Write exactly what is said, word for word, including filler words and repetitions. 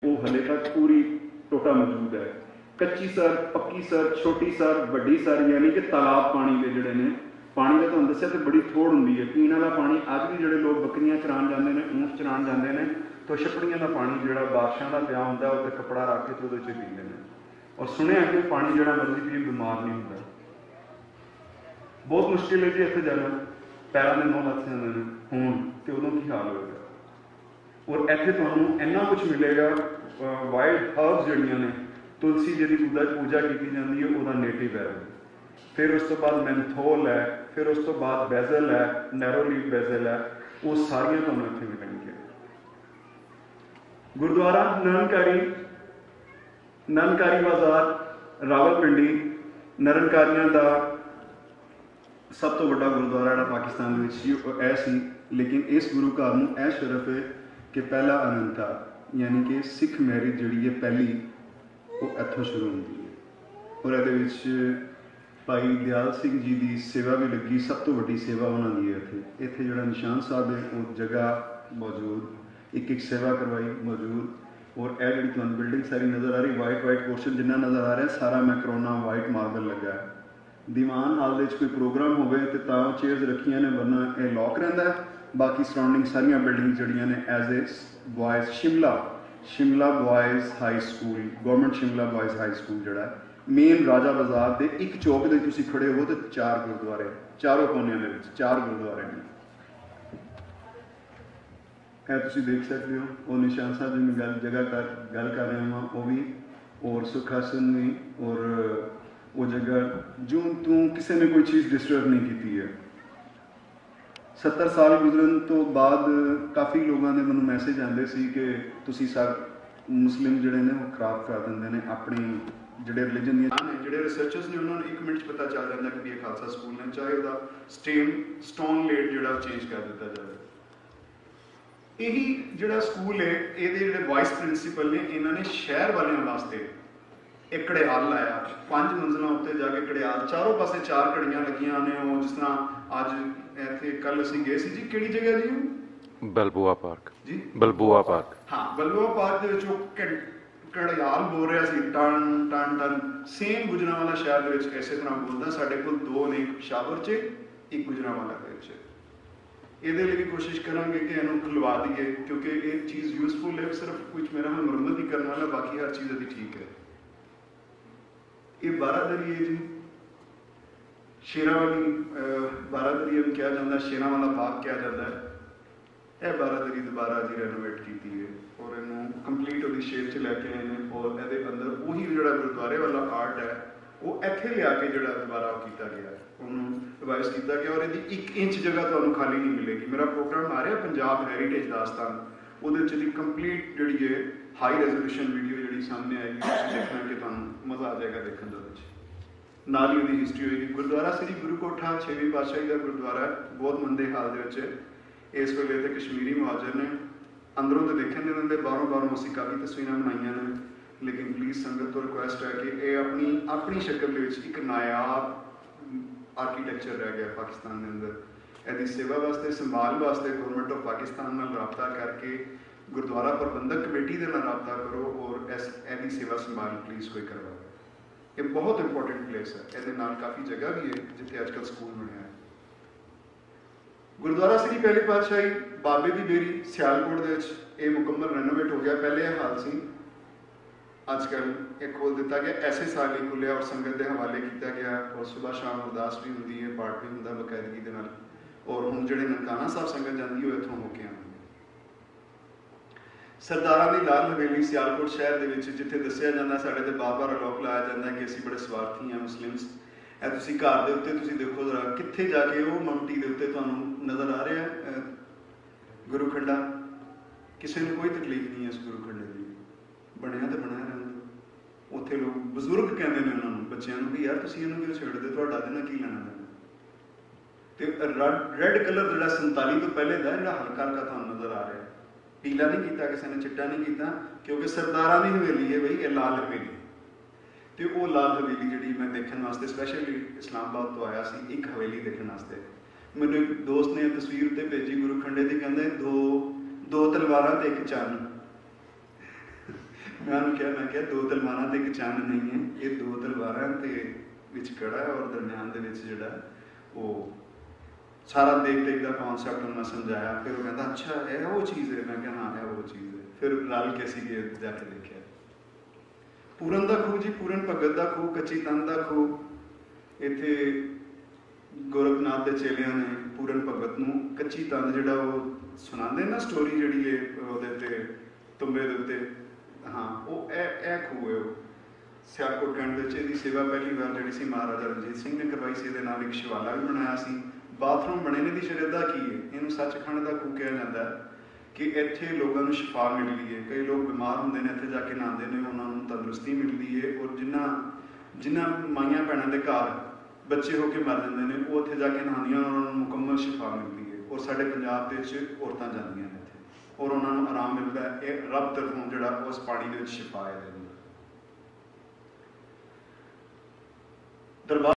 वो हले तक पूरी टोटा मौजूद है। कच्ची सर, पक्की सर, छोटी सर, वड्डी सर, यानी कि तालाब पानी के जोड़े ने पानी का तुहानूं दस्सिया तो बड़ी थोड़ हुंदी है। पीने वाला पानी अज भी जोड़े लोग बकरियां चरान जाते हैं, ऊँट चरान जाते हैं, तो छपड़ियां का पानी जो बारिशों का पिया होंगे उत्ते कपड़ा रख के तो वो पीते हैं। और सुनिया कि पानी जो मर्जी पी बीमार नहीं होता। बहुत मुश्किल है जी इतने जाना, पैरों के नौ लग जाते हैं होन तो उदों की हाल होगा। और इतने तुहानूं इन्ना कुछ मिलेगा, वाइल्ड हर्ब्स जड़ियां ने, तुलसी जी की पूजा पूजा की जाती है, वह नेटिव है। फिर उस तो बाद मैंथोल है, फिर उस तो बाद बैजल है, नैरोलीफ बैजल है, वो सारियां तुहानूं इत्थे मिलणगियां। गुरुद्वारा निरंकारी निरंकारी बाजार रावलपिंडी निरंकारियों का सब तो वड्डा गुरुद्वारा जिहड़ा पाकिस्तान में सी, लेकिन इस गुरु घर में यह शरफ है कि पहला अनंता यानी कि सिख मैरिज जी है पहली वो इत्थों शुरू होती है। और ये भाई दयाल सिंह जी की सेवा भी लगी, सब तो वड्डी सेवा उन्होंने है इत्थे इत्थे जिहड़ा निशान साहब है वो जगह मौजूद, एक एक सेवा करवाई मौजूद। और यह जी तुहानूं बिल्डिंग सारी नज़र आ रही, वाइट वाइट पोर्शन जिन्ना नज़र आ रहा है सारा मैकरोना वाइट मार्बल लगा है। दीवान हाल दे कोई प्रोग्राम होवे तो तां चेयर्स रखियां ने, वरना यह लॉक रहिंदा है। बाकी सराउंडिंग सारियां बिल्डिंग जड़ियां ने as a boys Shimla Shimla boys high school, government Shimla boys high school जोड़ा मेन राजा बाजार के एक चौक के तुसीं खड़े हो तो चार गुरुद्वारे, चारों कोनियां दे विच चार गुरुद्वारे हैं। है तुसीं देख सकते हो। और निशान साहब जी मैं गल जगह कर गल कर रहा हाँ वो भी, और सुखासन भी, और वो जगह जो तू किसी ने कोई चीज़ डिस्टर्ब नहीं की है। सत्तर साल गुजरन तो बाद काफ़ी लोगों ने मैं मैसेज आते सी कि तुसीं सब मुस्लिम जोड़े ने वो खराब कर देंगे ने अपनी जोड़े रिलीजन ने, जोड़े रिसर्चर्स ने उन्होंने एक मिनट पता चल जाता कि ये खालसा स्कूल ने, चाहे वह स्टेम स्टोन लेट जो चेंज कर दिता जाए। यही जोड़ा स्कूल है ये जो वाइस प्रिंसीपल ने इन्होंने शहर वालों वास्ते एक कड़ियाल लाया, पांच मंजिलों उत्ते जाके कड़ियाल, चारों पासे चार कड़ियां लगियां ने। वो जिस तरह अज इत्थे कल असीं गए सी जी, किहड़ी जगह जी बलबुआ पार्क जी, बलबुआ पार्क, हाँ बलबुआ पार्क दे विच कड़ियाल बोल रहा सी टन टन टन। सेम गुजरांवाला शहर दे विच इसे तरह बोलदा, साडे कोल दो ने, एक पेशावर च एक गुजरांवाला दे विच। ਇਹਦੇ ਲਈ ਵੀ कोशिश करांगे कि इन्हू खुलवा दिए, क्योंकि ये चीज़ यूजफुल है, सिर्फ कुछ मेरा हम मुरम्मत ही करने वाला, बाकी हर चीज़ अभी ठीक है। ये बारादरी है जी, शेरा वाली बारादरी में कहा जाता है, शेरा वाला बाग कहा जाता है। यह बारादरी दोबारा जी रेनोवेट की है और इनू कंप्लीट वो शेप च लैके आए हैं। और ये अंदर उही जो गुरुद्वारे वाला आर्ट है वो इत्थे लिया के जो दोबारा किया गया, उन्होंने रिवाइज किया गया। और ये एक इंच जगह तो खाली नहीं मिलेगी। मेरा प्रोग्राम आ रहा पंजाब हैरीटेज दास्तान, वो कंप्लीट जी है हाई रेजोल्यूशन वीडियो जी सामने आएगी, देखना कि तुहानूं मज़ा आ जाएगा देखने का। नाल ही उसकी हिस्ट्री होगी। गुरुद्वारा श्री गुरु कोठा छेवीं पातशाही का गुरुद्वारा बहुत मंदे हाल के इस वेले तो कश्मीरी मुहाजर ने, अंदरों तो देखने नहीं देंगे, बाहरों बाहरों असीं काफ़ी तस्वीरें बनाई ने, लेकिन प्लीज़ संगत तो रिक्वेस्ट है कि ये अपनी अपनी शक्ल एक नायाब आर्कीटैक्चर रह गया पाकिस्तान के अंदर। यदि सेवा वास्ते संभाल वास्ते गवर्नमेंट ऑफ पाकिस्तान नाल राबता करके गुरुद्वारा प्रबंधक कमेटी के नाल राबता करो और इस यदि सेवा संभाल प्लीज़ कोई करवाओ। ये बहुत इंपॉर्टेंट प्लेस है, ये नाल काफ़ी जगह भी है जिथे अजकल स्कूल बनया है। गुरुद्वारा श्री पहली पातशाही बाबे की डेरी सियालकोट के मुकम्मल रेनोवेट हो गया। पहले यह हाल सी, अजकल एक खोल दिता गया, ऐसे साल ही खुलिया और संगत के हवाले किया गया। और सुबह शाम अरदास भी होंगी है, पाठ भी होंगे बकायदगी के नाल। और हुण जिहड़े ननकाना साहब संगत जाती है इत्थों होके आउंदी। सरदारां दी लाल हवेली सियालकोट शहर दे विच जिथे दस्सिया जांदा साडे ते बार बार आरोप लाया जाता है कि असीं बड़े स्वार्थी हैं मुस्लिम्स। ਇਹ ਤੁਸੀਂ घर के उत्ते तुसीं देखो जरा कित्थे जाके वो ममटी के उत्ते तुहानूं नज़र आ रहा है गुरु खंडा, किसी को कोई तकलीफ नहीं है इस गुरु खंडे की, बनया तो बनया रहंदा। उत्थे लोग बजुर्ग कहते हैं उन्होंने बच्चों को भी यार तुसीं इहनूं क्यों छेड़दे, तुहाडा इहदे नाल की लेना देना। तो रैड कलर जिहड़ा संताली तो पहले दा जिहड़ा हल्का हल्का तुहानूं नज़र आ रहा है, पीला नहीं किया किसी ने, चिट्टा नहीं किया, क्योंकि सरदारां दी हवेली है बई, ये लाल हवेली। तो वो लाल हवेली जी मैं देखने वास्ते स्पैशली इस्लामाबाद तो आया सी एक हवेली देखने वास्ते। मैंने एक दोस्त ने तस्वीर उत्ते भेजी गुरु खंडे की, कहते दो दो तलवारां ते एक चन्न। मैं उन्होंने कहा मैं क्या दो तलवारां ते एक चंन नहीं है, ये दो तलवारां ते विच कड़ा है और दरम्यान दे विच जिहड़ा वो सारा देख देख का कॉन्सैप्ट उन्होंने समझाया। फिर वो कहता अच्छा है वो चीज़ है, मैं क्या हाँ है वो चीज़ है। फिर रल के असीं गए जाके देखिया पूरन दा खूह जी, पूरन भगत दा खूह, कच्ची तंद दा खूह। इत्थे गोरखनाथ के चेलियां ने पूरन भगत नूं कच्ची तंद जिहड़ा वो सुनाते ना स्टोरी जिहड़ी है ਉਹਦੇ ते तुंबे दे उत्ते, हाँ वो ए ए खूह है। वो सियालकोट कैंट विच इहदी सेवा पहली बार जिहड़ी सी महाराजा रਣजीत सिंह ने करवाई सी। इहदे नाल एक शिवाला भी बनाया सी। बाथरूम बने ने दी श्रद्धा की है, इहनूं सचखंड दा खूह कहा जाता है कि इत्थे लोगों को शिफा मिलती है। कई लोग बीमार होंदे ने, इत्थे जाके नहाते हैं, उन्होंने तंदुरुस्ती मिलती है। और जिन्ना जिन्ना माइयां भैणां दे घर बच्चे होके मर जाते हैं वो उत्थे जाके नहांदियां और उन्होंने मुकम्मल शिफा मिलती है। और साडे पंजाब दे विच औरतां जांदियां ने इत्थे और उन्होंने आराम मिलता है। ये रब तरफों जिहड़ा उस पानी दे विच शिफा है। दरबार